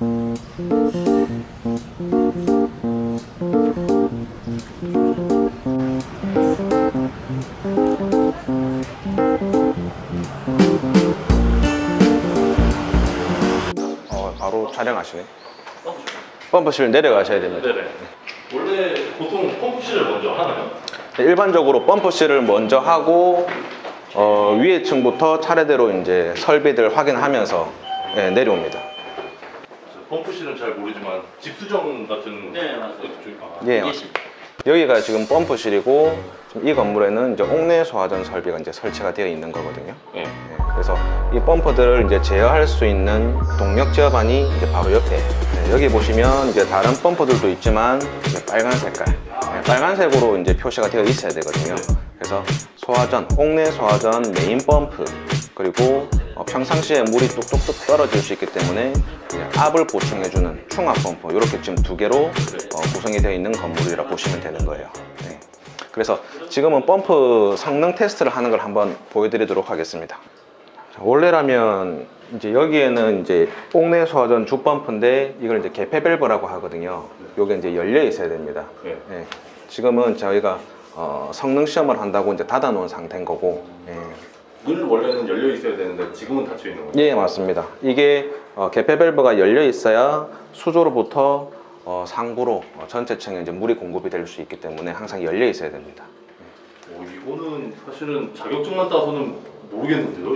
바로 촬영하시네. 펌프실 내려가셔야 됩니다. 네네. 원래 보통 펌프실을 먼저 하나요? 일반적으로 펌프실을 먼저 하고 위에 층부터 차례대로 이제 설비들 확인하면서 내려옵니다. 펌프실은 잘 모르지만 집수정 같은. 네, 맞아요. 예, 여기가 지금 펌프실이고 이 건물에는 이제 옥내 소화전 설비가 이제 설치가 되어 있는 거거든요. 네. 그래서 이 펌프들을 이제 제어할 수 있는 동력 제어반이 이제 바로 옆에. 여기 보시면 이제 다른 펌프들도 있지만 이제 빨간 색깔, 빨간색으로 이제 표시가 되어 있어야 되거든요. 그래서 소화전, 옥내 소화전 메인 펌프, 그리고 평상시에 물이 뚝뚝뚝 떨어질 수 있기 때문에 압을 보충해주는 충압 펌프, 이렇게 지금 두 개로 구성이 되어 있는 건물이라 보시면 되는 거예요. 네. 그래서 지금은 펌프 성능 테스트를 하는 걸 한번 보여드리도록 하겠습니다. 원래라면 이제 여기에는 이제 옥내 소화전 주 펌프인데 이걸 이제 개폐 밸브라고 하거든요. 요게 이제 열려 있어야 됩니다. 네. 네. 지금은 저희가 성능 시험을 한다고 이제 닫아 놓은 상태인 거고. 늘 원래는 열려 있어야 되는데 지금은 닫혀 있는 거죠? 예, 맞습니다. 이게 개폐 밸브가 열려 있어야 수조로부터 상부로 전체 층에 이제 물이 공급이 될 수 있기 때문에 항상 열려 있어야 됩니다. 이거는 사실은 자격증만 따서는 모르겠는데요.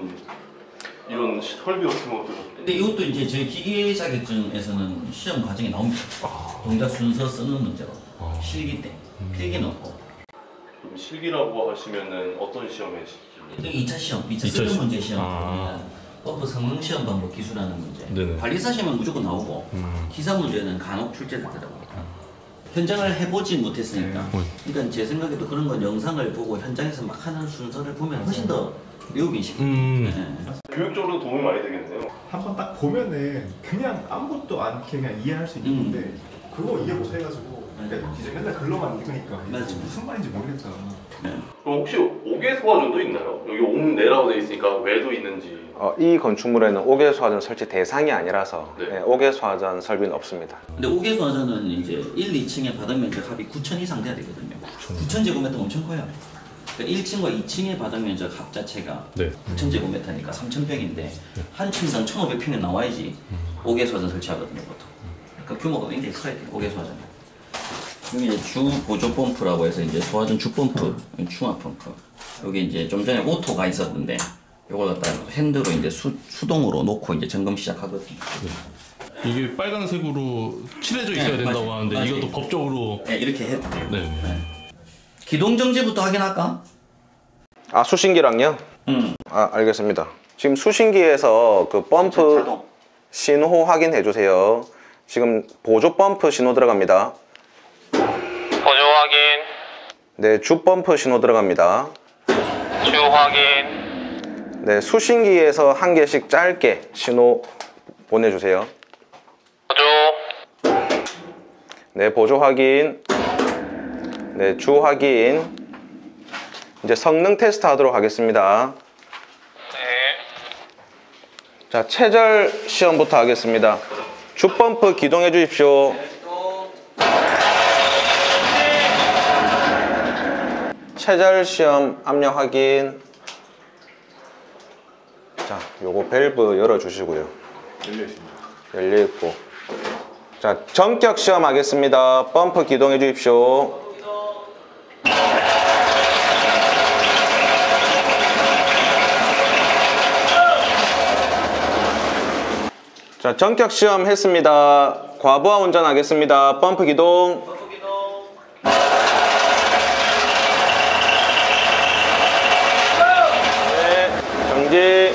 이런 설비 같은 것들. 근데 이것도 이제 저희 기계 자격증에서는 시험 과정에 나옵니다. 동작 순서 쓰는 문제로 실기 때 필기는 없고. 그럼 실기라고 하시면은 어떤 시험에? 2차 시험, 2차 쓰는 문제 시험. 펌프 성능 시험 방법 기술하는 문제. 네네. 관리사 시험은 무조건 나오고 기사 문제는 간혹 출제되더라고요. 현장을 해보지 못했으니까. 그러니까 제 생각에도 그런 건 영상을 보고 현장에서 막 하는 순서를 보면 훨씬 더 배우기 쉽고. 교육적으로 도움이 많이 되겠네요. 한번 딱 보면은 그냥 아무것도 않게 그냥 이해할 수 있는 건데 그거 이해 못 해가지고 그러니까 이제 맨날 글로만 읽으니까 무슨 말인지 모르겠다. 그럼 혹시 옥외 소화전도 있나요? 여기 옥내라고 되어 있으니까 외도 있는지. 이 건축물에는 옥외 소화전 설치 대상이 아니라서 옥외 소화전 설비는 없습니다. 근데 옥외 소화전은 이제 1, 2층의 바닥 면적 합이 9,000 이상 돼야 되거든요. 9,000제곱미터 엄청 커요. 그러니까 1층과 2층의 바닥 면적 합 자체가 9,000제곱미터니까 3,000평인데 한 층당 1,500평이 나와야지 옥외 소화전 설치하거든요, 보통. 그러니까 규모가 굉장히 커야 돼요, 옥외 소화전. 여기 이제 주 보조 펌프라고 해서 이제 소화전 주 펌프, 충압 펌프. 여기 이제 좀 전에 오토가 있었는데 이걸 갖다 핸드로 이제 수동으로 놓고 이제 점검 시작하거든요. 이게 빨간색으로 칠해져 있어야 된다고 하는데 맞아요. 이것도 법적으로 이렇게 해도 돼요. 기동 정지부터 확인할까? 수신기랑요? 알겠습니다. 지금 수신기에서 그 펌프 자동. 신호 확인해 주세요. 지금 보조 펌프 신호 들어갑니다. 보조 확인. 네, 주 펌프 신호 들어갑니다. 주 확인. 네, 수신기에서 한 개씩 짧게 신호 보내주세요. 보조. 네, 보조 확인. 네, 주 확인. 이제 성능 테스트 하도록 하겠습니다. 네. 자, 체절 시험부터 하겠습니다. 주 펌프 기동해 주십시오. 체절 시험 압력 확인. 자, 요거 밸브 열어 주시고요. 열려 있고. 자, 전격 시험 하겠습니다. 펌프 기동해 주십시오. 자, 전격 시험 했습니다. 과부하 운전하겠습니다. 펌프 기동. 정지.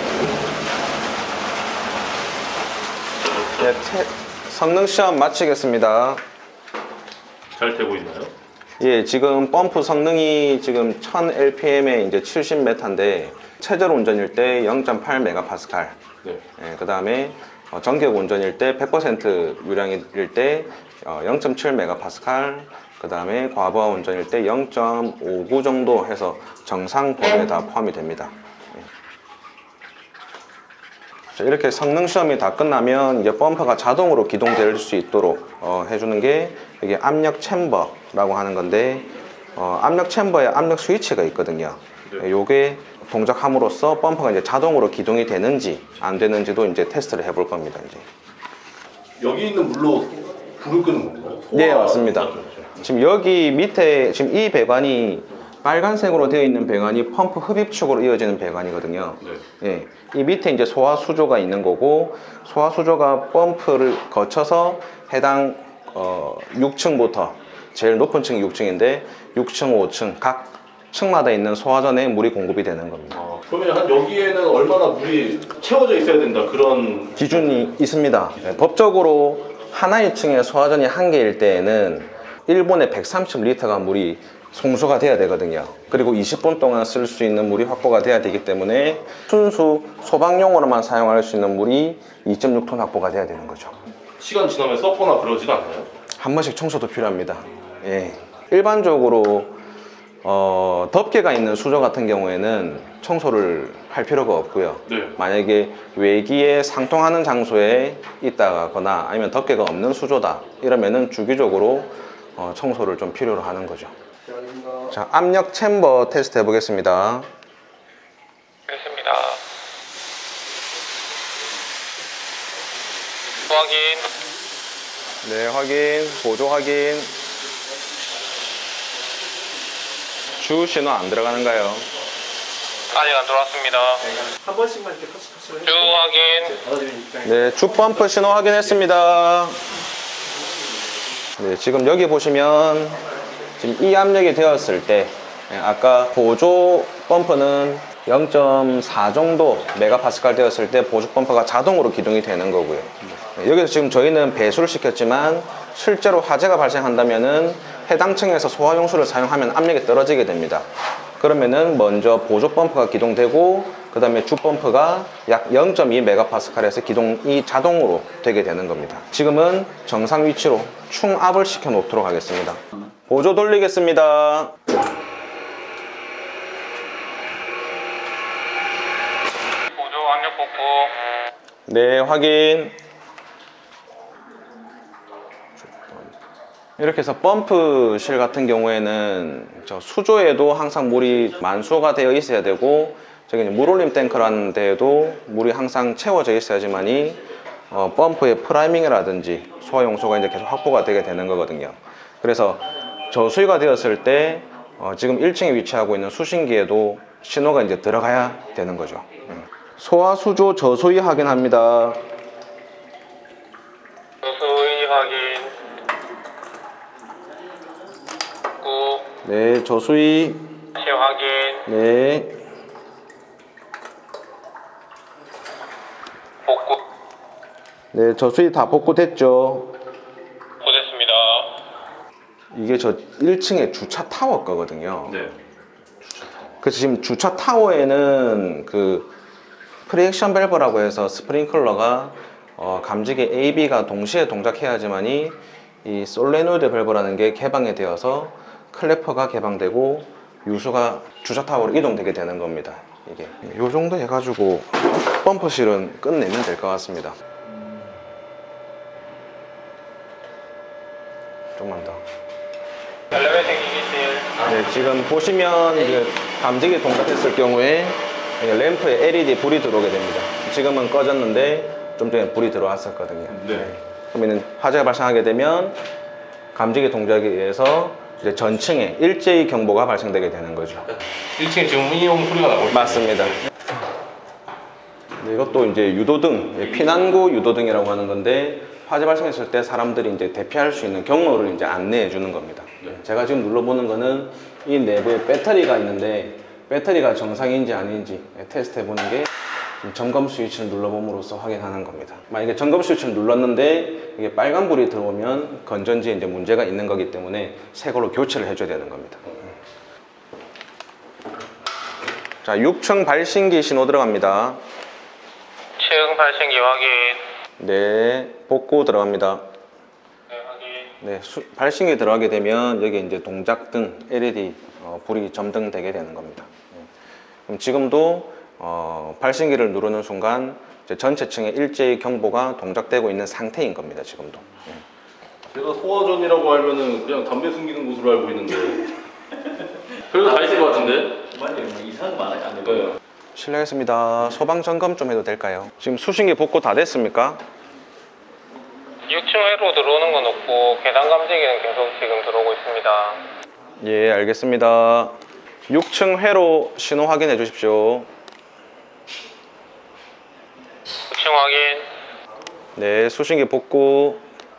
네, 성능 시험 마치겠습니다. 잘 되고 있나요? 예, 지금 펌프 성능이 지금 1000rpm에 이제 70m인데 체절 운전일 때 0.8MPa. 네. 예, 그 다음에 전격 운전일 때 100% 유량일 때 0.7MPa. 그 다음에 과부하 운전일 때 0.59 정도 해서 정상 범위에 다 포함이 됩니다. 자, 이렇게 성능 시험이 다 끝나면 이제 펌프가 자동으로 기동될 수 있도록 해주는 게 이게 압력 챔버라고 하는 건데 압력 챔버에 압력 스위치가 있거든요. 요게 동작함으로써 펌프가 이제 자동으로 기동이 되는지 안 되는지도 이제 테스트를 해볼 겁니다. 이제. 여기 있는 물로 불을 끄는 건가요? 네, 맞습니다. 지금 여기 밑에 지금 이 배관이 빨간색으로 되어 있는 배관이 펌프 흡입축으로 이어지는 배관이거든요. 예, 이 밑에 이제 소화 수조가 있는 거고 소화 수조가 펌프를 거쳐서 해당 6층부터 제일 높은 층이 6층인데 6층, 5층 각 층마다 있는 소화전에 물이 공급이 되는 겁니다. 그러면 한 여기에는 얼마나 물이 채워져 있어야 된다 그런 기준이 있습니다. 예, 법적으로 하나의 층에 소화전이 한 개일 때에는 1분에 130리터가 물이 송수가 돼야 되거든요. 그리고 20분 동안 쓸 수 있는 물이 확보가 돼야 되기 때문에 순수 소방용으로만 사용할 수 있는 물이 2.6톤 확보가 돼야 되는 거죠. 시간 지나면 썩거나 그러진 않나요? 한 번씩 청소도 필요합니다. 예. 일반적으로 덮개가 있는 수조 같은 경우에는 청소를 할 필요가 없고요. 네. 만약에 외기에 상통하는 장소에 있다거나 아니면 덮개가 없는 수조다 이러면은 주기적으로 청소를 좀 필요로 하는 거죠. 자, 압력 챔버 테스트 해보겠습니다. 알겠습니다. 확인. 네, 확인, 보조 확인. 주 신호 안 들어가는가요? 아직 안 들어왔습니다. 한 번씩만 이렇게 터치를 주 확인. 받아들이는 입장에 네, 주 펌프 신호 확인했습니다. 네, 지금 여기 보시면 지금 이 압력이 되었을 때 아까 보조 펌프는 0.4 정도 메가파스칼 되었을 때 보조 펌프가 자동으로 기동이 되는 거고요. 여기서 지금 저희는 배수를 시켰지만 실제로 화재가 발생한다면은 해당 층에서 소화용수를 사용하면 압력이 떨어지게 됩니다. 그러면은 먼저 보조 펌프가 기동되고 그 다음에 주 펌프가 약 0.2 메가파스칼에서 기동이 자동으로 되게 되는 겁니다. 지금은 정상 위치로 충압을 시켜 놓도록 하겠습니다. 보조 돌리겠습니다. 보조 압력 복구. 네, 확인. 이렇게 해서 펌프실 같은 경우에는 저 수조에도 항상 물이 만수가 되어 있어야 되고 저기 물올림 탱크라는 데에도 물이 항상 채워져 있어야지만이 펌프의 프라이밍이라든지 소화용수가 이제 계속 확보가 되게 되는 거거든요. 그래서 저수위가 되었을 때 지금 1층에 위치하고 있는 수신기에도 신호가 이제 들어가야 되는 거죠. 소화수조 저수위 확인합니다. 저수위 확인. 복구. 네, 저수위. 다시 확인. 네. 복구. 네, 저수위 다 복구됐죠. 보냈습니다. 이게 저 1층에 주차 타워 거거든요. 네. 그래서 지금 주차 타워에는 그 프리액션 밸브라고 해서 스프링클러가 감지기 A, B가 동시에 동작해야지만이 이 솔레노이드 밸브라는 게 개방이 되어서 클래퍼가 개방되고 유수가 주차 타워로 이동되게 되는 겁니다. 이게 요 정도 해가지고 펌프실은 끝내면 될 것 같습니다. 좀만 더. 엘리베이터 기기실. 네, 지금 보시면 이제 감지기 동작했을 경우에 램프에 LED 불이 들어오게 됩니다. 지금은 꺼졌는데 좀 전에 불이 들어왔었거든요. 네. 그러면 화재가 발생하게 되면 감지기 동작에 의해서 이제 전층에 일제히 경보가 발생되게 되는 거죠. 1층에 지금 미니홈 소리가 나고 있어요. 맞습니다. 네, 이것도 이제 유도등, 피난구 유도등이라고 하는 건데 화재 발생했을 때 사람들이 이제 대피할 수 있는 경로를 이제 안내해 주는 겁니다. 제가 지금 눌러보는 거는 이 내부에 배터리가 있는데 배터리가 정상인지 아닌지 테스트 해보는 게 점검 스위치를 눌러봄으로써 확인하는 겁니다. 만약에 점검 스위치를 눌렀는데 이게 빨간불이 들어오면 건전지에 이제 문제가 있는 거기 때문에 새 걸로 교체를 해줘야 되는 겁니다. 자, 6층 발신기 신호 들어갑니다. 층 발생기 확인. 네, 복구 들어갑니다. 네, 확인. 네, 발신기 들어가게 되면 여기 이제 동작등 LED 불이 점등되게 되는 겁니다. 그럼 지금도 발신기를 누르는 순간 전체 층에 일제히 경보가 동작되고 있는 상태인 겁니다. 지금도. 제가 소화전이라고 알면은 그냥 담배 숨기는 곳으로 알고 있는데 그래도 다 있을 것 같은데? 맞아요. 이상한 거 많아요. 안 네. 되고. 실례하겠습니다. 소방 점검 좀 해도 될까요? 지금 수신기 복구 다 됐습니까? 6층 회로 들어오는 건 없고 계단 감지기는 계속 지금 들어오고 있습니다. 예, 알겠습니다. 6층 회로 신호 확인해 주십시오. 6층 확인. 네, 수신기 복구.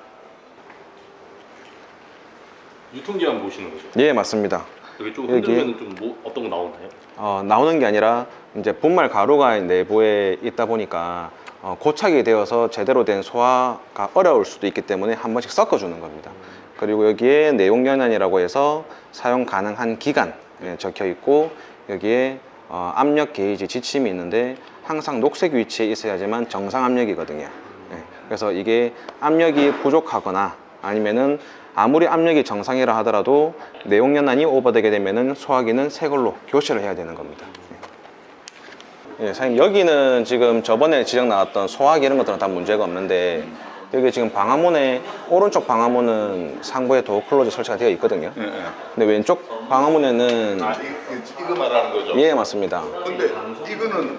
유통기한 보시는 거죠? 예, 맞습니다. 여기 좀 여기. 흔들면 좀 뭐, 어떤 거 나오나요? 나오는 게 아니라 이제 분말 가루가 내부에 있다 보니까 고착이 되어서 제대로 된 소화가 어려울 수도 있기 때문에 한 번씩 섞어주는 겁니다. 그리고 여기에 내용연한이라고 해서 사용 가능한 기간 적혀 있고 여기에 압력 게이지 지침이 있는데 항상 녹색 위치에 있어야지만 정상 압력이거든요. 그래서 이게 압력이 부족하거나 아니면은 아무리 압력이 정상이라 하더라도 내용연한이 오버되게 되면은 소화기는 새 걸로 교체를 해야 되는 겁니다. 예, 사장님 여기는 지금 저번에 지적 나왔던 소화기 이런 것들은 다 문제가 없는데 여기 지금 방화문에 오른쪽 방화문은 상부에 도어 클로즈 설치가 되어 있거든요. 근데 왼쪽 방화문에는 이거 말하는 거죠? 예, 맞습니다. 근데 이거는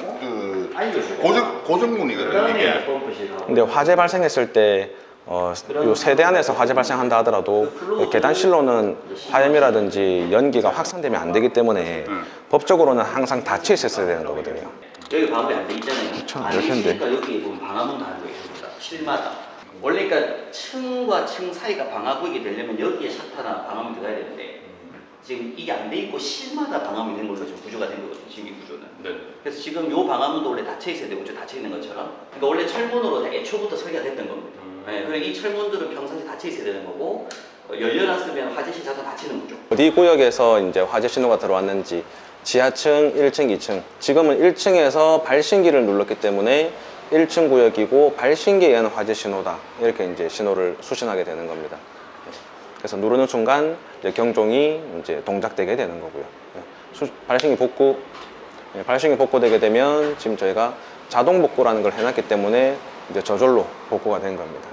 고정문이거든요, 이게. 근데 화재 발생했을 때 요 세대 안에서 화재 발생한다 하더라도 계단실로는 화염이라든지 연기가 확산되면 안 되기 때문에 법적으로는 항상 닫혀 있었어야 되는 거거든요. 여기 방음이 안 돼 있잖아요. 그쵸, 안 이렇게 되니까 여기 보면 방화문도 달고 있습니다. 실마다. 원래 그러니까 층과 층 사이가 방화구역이 되려면 여기에 셔터나 방화문이 들어가야 되는데 지금 이게 안 돼 있고 실마다 방화문이 된 걸로 지금 구조가 된 거거든요. 지금 이 구조는. 네. 그래서 지금 요 방화문도 원래 닫혀 있어야 되고 저 닫혀 있는 것처럼. 그러니까 원래 철문으로 애초부터 설계가 됐던 겁니다. 네, 그리고 이 철문들은 평상시 닫혀 있어야 되는 거고 열려놨으면 화재 시자도 닫히는 거죠. 어디 구역에서 이제 화재 신호가 들어왔는지 지하층, 1층, 2층. 지금은 1층에서 발신기를 눌렀기 때문에 1층 구역이고 발신기에 의한 화재 신호다. 이렇게 이제 신호를 수신하게 되는 겁니다. 그래서 누르는 순간 이제 경종이 이제 동작되게 되는 거고요. 발신기 복구. 발신기 복구되게 되면 지금 저희가 자동 복구라는 걸 해놨기 때문에 이제 저절로 복구가 된 겁니다.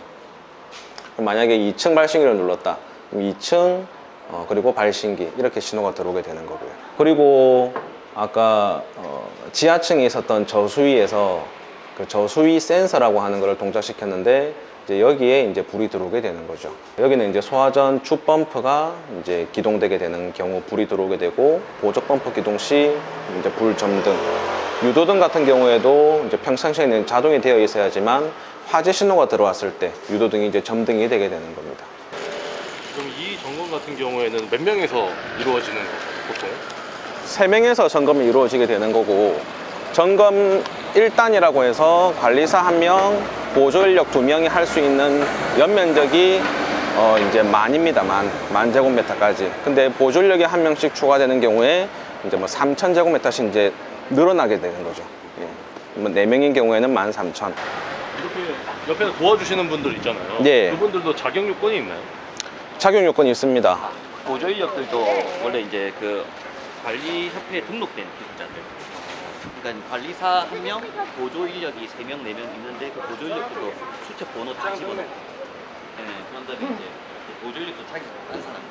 그럼 만약에 2층 발신기를 눌렀다. 그럼 2층 그리고 발신기 이렇게 신호가 들어오게 되는 거고요. 그리고 아까 지하층에 있었던 저수위에서 그 저수위 센서라고 하는 걸 동작시켰는데 이제 여기에 이제 불이 들어오게 되는 거죠. 여기는 이제 소화전 주 펌프가 이제 기동되게 되는 경우 불이 들어오게 되고 보조 펌프 기동 시 이제 불 점등, 유도등 같은 경우에도 이제 평상시에는 자동이 되어 있어야지만 화재 신호가 들어왔을 때 유도등이 이제 점등이 되게 되는 겁니다. 그럼 이 점검 같은 경우에는 몇 명에서 이루어지는 거죠, 보통? 3명에서 점검이 이루어지게 되는 거고 점검 1단이라고 해서 관리사 1명, 보조인력 2명이 할 수 있는 연면적이 이제 만입니다. 만 제곱미터까지. 근데 보조인력이 1명씩 추가되는 경우에 이제 뭐 3,000제곱미터씩 이제 늘어나게 되는 거죠. 예. 뭐 4명인 경우에는 13,000. 이렇게 옆에서 도와주시는 분들 있잖아요. 예. 그분들도 자격 요건이 있나요? 착용 요건이 있습니다. 보조 인력들도 원래 이제 그 관리협회에 등록된 기술자들. 그러니까 관리사 1명, 보조 인력이 3명, 4명 있는데 그 보조 인력들도 수첩 번호 다 집어넣고. 네, 그런 다음에 이제 보조 인력도 자기 한 사람.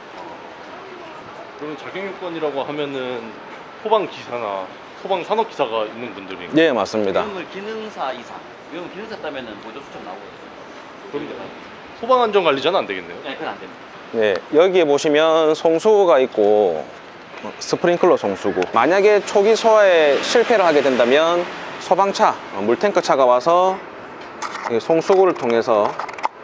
그러면 자격 요건이라고 하면은 소방 기사나 소방 산업 기사가 있는 분들인가요? 예, 맞습니다. 위험을 기능사 이상. 위험 기능사 따면은 보조 수첩 나오거든요. 그럼 소방 안전 관리자는 안 되겠네요. 네, 그건 안 됩니다. 네, 여기에 보시면 송수구가 있고 스프링클러 송수구. 만약에 초기 소화에 실패를 하게 된다면 소방차, 물탱크 차가 와서 이 송수구를 통해서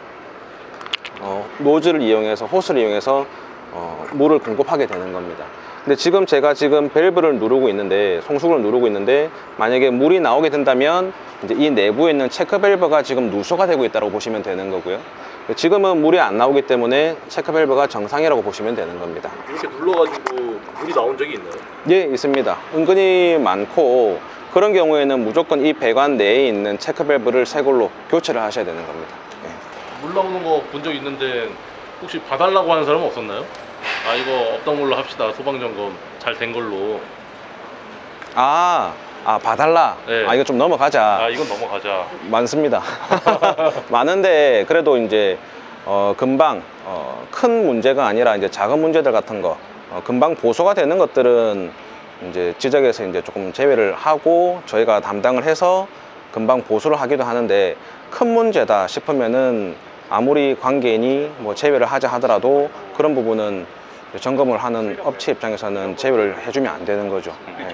노즐을 이용해서 호스를 이용해서 물을 공급하게 되는 겁니다. 근데 지금 제가 밸브를 누르고 있는데 송수구를 누르고 있는데 만약에 물이 나오게 된다면 이제 이 내부에 있는 체크 밸브가 지금 누수가 되고 있다고 보시면 되는 거고요. 지금은 물이 안 나오기 때문에 체크 밸브가 정상이라고 보시면 되는 겁니다. 이렇게 눌러가지고 물이 나온 적이 있나요? 예, 있습니다. 은근히 많고 그런 경우에는 무조건 이 배관 내에 있는 체크 밸브를 새 걸로 교체를 하셔야 되는 겁니다. 예. 물 나오는 거 본 적 있는데 혹시 봐달라고 하는 사람은 없었나요? 아, 이거 없던 걸로 합시다. 소방점검 잘 된 걸로. 아, 봐달라. 네. 아, 이거 좀 넘어가자. 아, 이건 넘어가자. 많습니다. 많은데 그래도 이제 금방 큰 문제가 아니라 이제 작은 문제들 같은 거 금방 보소가 되는 것들은 이제 지적에서 이제 조금 제외를 하고 저희가 담당을 해서 금방 보수를 하기도 하는데, 큰 문제다 싶으면은 아무리 관계인이 뭐 제외를 하자 하더라도 그런 부분은 점검을 하는 업체 입장에서는 제외를 해주면 안 되는 거죠. 네.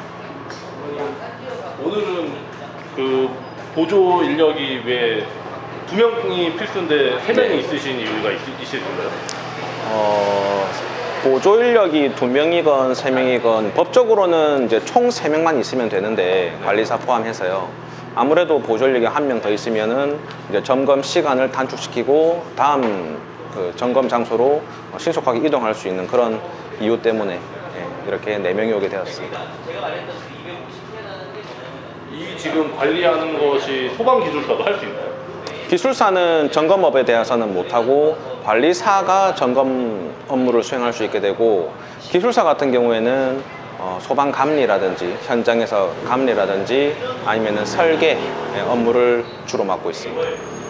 오늘은 그 보조 인력이 왜 2명이 필수인데 3명이 있으신 이유가 있으실까요? 보조 인력이 2명이건 3명이건 법적으로는 이제 총 3명만 있으면 되는데, 관리사 포함해서요. 아무래도 보조 인력이 1명 더 있으면은 이제 점검 시간을 단축시키고 다음 그 점검 장소로 신속하게 이동할 수 있는 그런 이유 때문에 이렇게 4명이 오게 되었습니다. 이 지금 관리하는 것이 소방 기술사도 할 수 있나요? 기술사는 점검업에 대해서는 못하고 관리사가 점검 업무를 수행할 수 있게 되고, 기술사 같은 경우에는 소방 감리라든지 현장에서 감리라든지 아니면은 설계 업무를 주로 맡고 있습니다.